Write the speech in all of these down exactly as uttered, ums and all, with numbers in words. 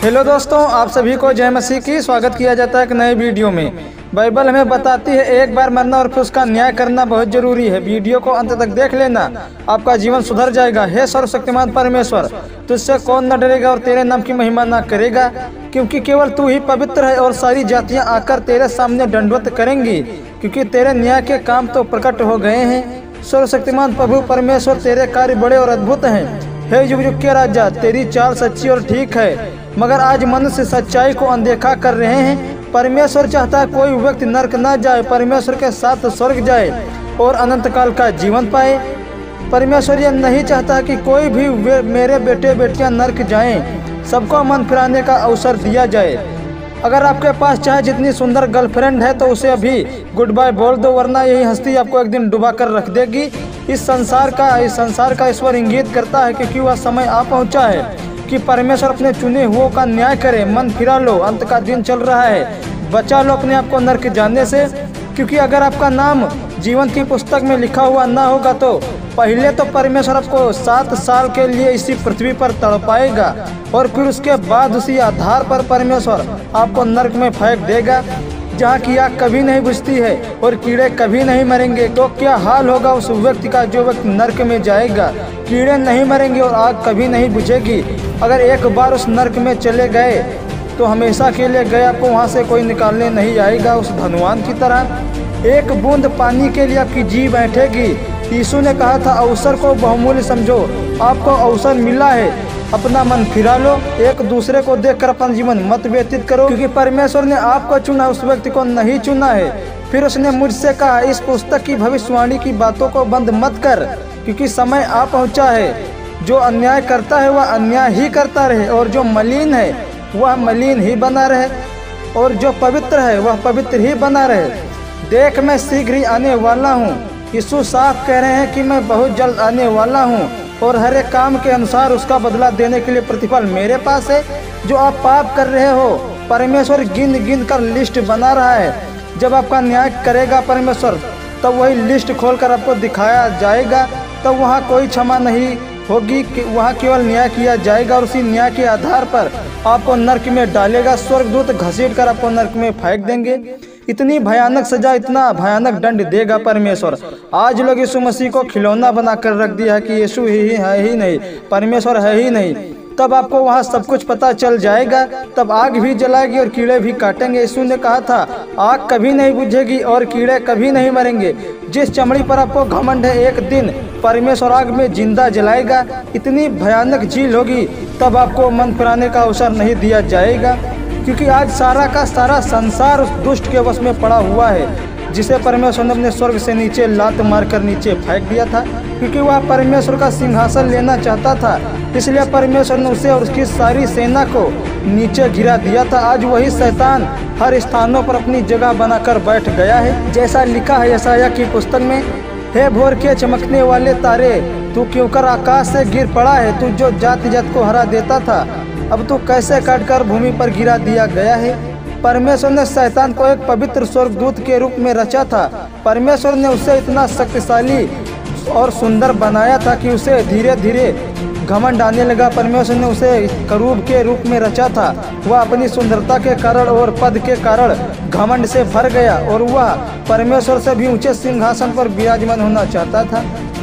Hello दोस्तों, आप सभी को जय मसीह की स्वागत किया जाता है एक नए वीडियो में। बाइबल हमें बताती है एक बार मरना और फिर उसका न्याय करना बहुत जरूरी है। वीडियो को अंत तक देख लेना, आपका जीवन सुधर जाएगा। हे सर्वशक्तिमान परमेश्वर, तुझसे कौन न डरेगा और तेरे नाम की महिमा न करेगा, क्योंकि केवल तू ही पवित्र है और सारी जातियां आकर तेरे सामने दंडवत करेंगी, क्योंकि तेरे न्याय के काम तो प्रकट हो गए हैं। सर्वशक्तिमान प्रभु परमेश्वर, तेरे कार्य बड़े और अद्भुत हैं। हे युग युग के राजा, तेरी चाल सच्ची और ठीक है, मगर आज मनुष्य सच्चाई को अनदेखा कर रहे हैं। परमेश्वर चाहता है कोई व्यक्ति नरक न जाए, परमेश्वर के साथ स्वर्ग जाए और अनंत काल का जीवन पाए। परमेश्वर यह नहीं चाहता कि कोई भी मेरे बेटे बेटियां नरक जाएं, सबको मन फिराने का अवसर दिया जाए। अगर आपके पास चाहे जितनी सुंदर गर्लफ्रेंड है तो उसे अभी गुड बाय बोल दो, वरना यही हस्ती आपको एक दिन डुबा कर रख देगी। इस संसार का इस संसार का ईश्वर इंगित करता है क्योंकि वह समय आ पहुंचा है कि परमेश्वर अपने चुने हुओं का न्याय करे। मन फिरा लो, अंत का दिन चल रहा है। बचा लो अपने आप को नरक जाने से, क्योंकि अगर आपका नाम जीवन की पुस्तक में लिखा हुआ ना होगा तो पहले तो परमेश्वर आपको सात साल के लिए इसी पृथ्वी पर तड़पाएगा और फिर उसके बाद उसी आधार पर परमेश्वर आपको नरक में फेंक देगा, जहाँ की आग कभी नहीं बुझती है और कीड़े कभी नहीं मरेंगे। तो क्या हाल होगा उस व्यक्ति का जो व्यक्ति नरक में जाएगा। कीड़े नहीं मरेंगे और आग कभी नहीं बुझेगी। अगर एक बार उस नरक में चले गए तो हमेशा के लिए गए, आपको वहाँ से कोई निकालने नहीं आएगा। उस धनवान की तरह एक बूंद पानी के लिए आपकी जी बैठेगी। यीशु ने कहा था, अवसर को बहुमूल्य समझो। आपको अवसर मिला है, अपना मन फिरा लो। एक दूसरे को देखकर अपना जीवन मत व्यतीत करो, क्योंकि परमेश्वर ने आपको चुना, उस व्यक्ति को नहीं चुना है। फिर उसने मुझसे कहा, इस पुस्तक की भविष्यवाणी की बातों को बंद मत कर, क्योंकि समय आ पहुंचा है। जो अन्याय करता है वह अन्याय ही करता रहे, और जो मलिन है वह मलिन ही बना रहे, और जो पवित्र है वह पवित्र ही बना रहे। देख, मैं शीघ्र ही आने वाला हूँ। यीशु साफ कह रहे हैं कि मैं बहुत जल्द आने वाला हूँ और हर एक काम के अनुसार उसका बदला देने के लिए प्रतिफल मेरे पास है। जो आप पाप कर रहे हो, परमेश्वर गिन गिन कर लिस्ट बना रहा है। जब आपका न्याय करेगा परमेश्वर, तब वही लिस्ट खोलकर आपको दिखाया जाएगा। तब वहाँ कोई क्षमा नहीं होगी, वहाँ केवल न्याय किया जाएगा और उसी न्याय के आधार पर आपको नरक में डालेगा। स्वर्गदूत घसीट कर आपको नरक में फेंक देंगे। इतनी भयानक सजा, इतना भयानक दंड देगा परमेश्वर। आज लोग यीशु मसीह को खिलौना बनाकर रख दिया है कि यीशु ही है ही नहीं, परमेश्वर है ही नहीं। तब आपको वहाँ सब कुछ पता चल जाएगा। तब आग भी जलाएगी और कीड़े भी काटेंगे। यीशु ने कहा था, आग कभी नहीं बुझेगी और कीड़े कभी नहीं मरेंगे। जिस चमड़ी पर आपको घमंड है, एक दिन परमेश्वर आग में जिंदा जलाएगा। इतनी भयानक झील होगी, तब आपको मन फिराने का अवसर नहीं दिया जाएगा, क्योंकि आज सारा का सारा संसार उस दुष्ट के वश में पड़ा हुआ है, जिसे परमेश्वर ने अपने स्वर्ग से नीचे लात मारकर नीचे फेंक दिया था, क्योंकि वह परमेश्वर का सिंहासन लेना चाहता था। इसलिए परमेश्वर ने उसे और उसकी सारी सेना को नीचे गिरा दिया था। आज वही शैतान हर स्थानों पर अपनी जगह बनाकर बैठ गया है। जैसा लिखा है यशायाह की पुस्तक में, हे भोर के चमकने वाले तारे, तू क्यों कर आकाश से गिर पड़ा है। तू जो जाति जात को हरा देता था, अब तू कैसे काटकर भूमि पर गिरा दिया गया है। परमेश्वर ने शैतान को एक पवित्र स्वर्गदूत के रूप में रचा था। परमेश्वर ने उसे इतना शक्तिशाली और सुंदर बनाया था कि उसे धीरे धीरे घमंड आने लगा। परमेश्वर ने उसे करूब के रूप में रचा था। वह अपनी सुंदरता के कारण और पद के कारण घमंड से भर गया और वह परमेश्वर से भी ऊंचे सिंहासन पर विराजमान होना चाहता था।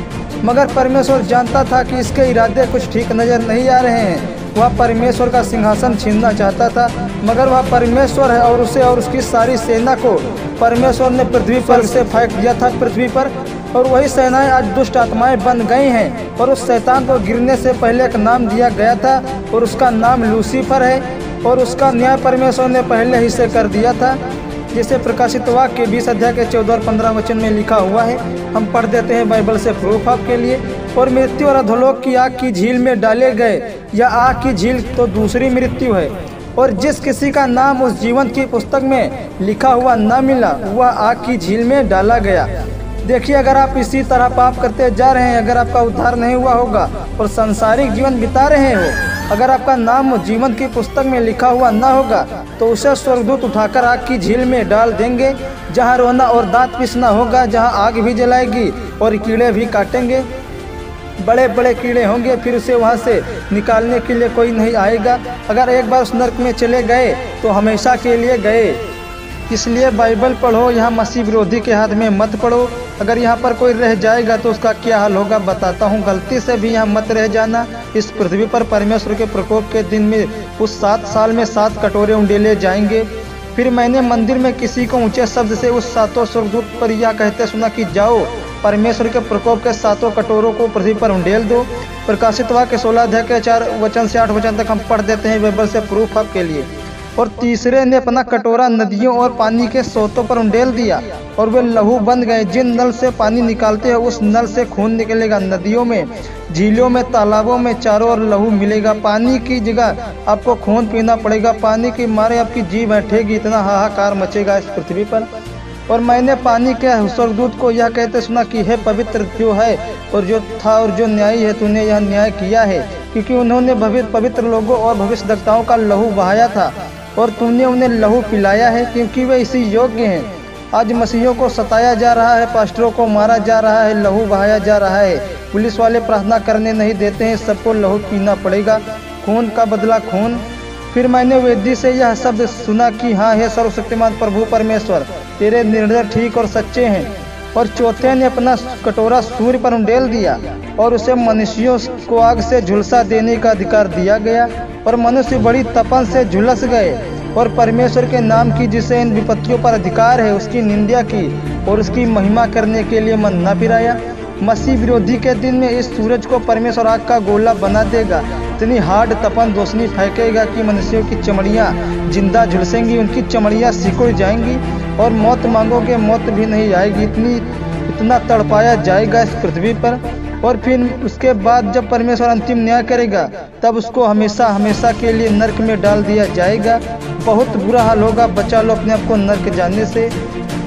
मगर परमेश्वर जानता था कि इसके इरादे कुछ ठीक नजर नहीं आ रहे हैं। वह परमेश्वर का सिंहासन छीनना चाहता था, मगर वह परमेश्वर है और उसे और उसकी सारी सेना को परमेश्वर ने पृथ्वी पर से फेंक दिया था पृथ्वी पर। और वही सेनाएं आज दुष्ट आत्माएं बन गई हैं। और उस शैतान को गिरने से पहले एक नाम दिया गया था और उसका नाम लूसीफर है, और उसका न्याय परमेश्वर ने पहले ही से कर दिया था, जिसे प्रकाशित वाक्य के बीस अध्याय के चौदह और पंद्रह वचन में लिखा हुआ है। हम पढ़ देते हैं बाइबल से प्रूफ आपके लिए। और मृत्यु और अधोलोक की आग की झील में डाले गए। यह आग की झील तो दूसरी मृत्यु है, और जिस किसी का नाम उस जीवन की पुस्तक में लिखा हुआ न मिला, वह आग की झील में डाला गया। देखिए, अगर आप इसी तरह पाप करते जा रहे हैं, अगर आपका उद्धार नहीं हुआ होगा और सांसारिक जीवन बिता रहे हो, अगर आपका नाम जीवन की पुस्तक में लिखा हुआ न होगा, तो उसे स्वर्गदूत उठाकर आग की झील में डाल देंगे, जहां रोना और दांत पीसना होगा, जहां आग भी जलाएगी और कीड़े भी काटेंगे। बड़े बड़े कीड़े होंगे, फिर उसे वहाँ से निकालने के लिए कोई नहीं आएगा। अगर एक बार उस नर्क में चले गए तो हमेशा के लिए गए। इसलिए बाइबल पढ़ो, यहाँ मसीह विरोधी के हाथ में मत पढ़ो। अगर यहाँ पर कोई रह जाएगा तो उसका क्या हाल होगा बताता हूँ। गलती से भी यहाँ मत रह जाना। इस पृथ्वी पर परमेश्वर के प्रकोप के दिन में उस सात साल में सात कटोरे उंडेले जाएंगे। फिर मैंने मंदिर में किसी को ऊंचे शब्द से उस सातों स्वर्गदूत पर यह कहते सुना कि जाओ, परमेश्वर के प्रकोप के सातों कटोरों को पृथ्वी पर उंडेल दो। प्रकाशित वाक्य सोलह अध्याय के चार वचन से आठ वचन तक हम पढ़ देते हैं बाइबल से प्रूफ आपके लिए। और तीसरे ने अपना कटोरा नदियों और पानी के स्रोतों पर उंडेल दिया और वे लहू बन गए। जिन नल से पानी निकालते हैं उस नल से खून निकलेगा। नदियों में, झीलों में, तालाबों में चारों ओर लहू मिलेगा। पानी की जगह आपको खून पीना पड़ेगा। पानी के मारे आपकी जीभ बैठेगी। इतना हाहाकार मचेगा इस पृथ्वी पर। और मैंने पानी के स्वर्गदूत को यह कहते सुना कि हे पवित्र जो है और जो था और जो न्यायी है, तूने यह न्याय किया है, क्योंकि उन्होंने भविष्य पवित्र लोगों और भविष्यद्वक्ताओं का लहू बहाया था और तूने उन्हें लहू पिलाया है, क्योंकि वे इसी योग्य हैं। आज मसीहियों को सताया जा रहा है, पास्टरों को मारा जा रहा है, लहू बहाया जा रहा है। पुलिस वाले प्रार्थना करने नहीं देते हैं, सबको लहू पीना पड़ेगा। खून का बदला खून। फिर मैंने वेदी से यह शब्द सुना कि हाँ, हे सर्वशक्तिमान प्रभु परमेश्वर, तेरे निर्णय ठीक और सच्चे हैं। और चौथे ने अपना कटोरा सूर्य पर उंडेल दिया और उसे मनुष्यों को आग से झुलसा देने का अधिकार दिया गया। और मनुष्य बड़ी तपन से झुलस गए और परमेश्वर के नाम की, जिसे इन विपत्तियों पर अधिकार है, उसकी निंदा की और उसकी महिमा करने के लिए मन न फिराया। मसीह विरोधी के दिन में इस सूरज को परमेश्वर आग का गोला बना देगा। इतनी हार्ड तपन रोशनी फेंकेगा कि मनुष्यों की चमड़ियाँ जिंदा झुलसेंगी, उनकी चमड़ियाँ सिकुड़ जाएंगी और मौत मांगोगे मौत भी नहीं आएगी। इतनी इतना तड़पाया जाएगा इस पृथ्वी पर। और फिर उसके बाद जब परमेश्वर अंतिम न्याय करेगा तब उसको हमेशा हमेशा के लिए नरक में डाल दिया जाएगा। बहुत बुरा हाल होगा। बचा लो अपने आप को नरक जाने से।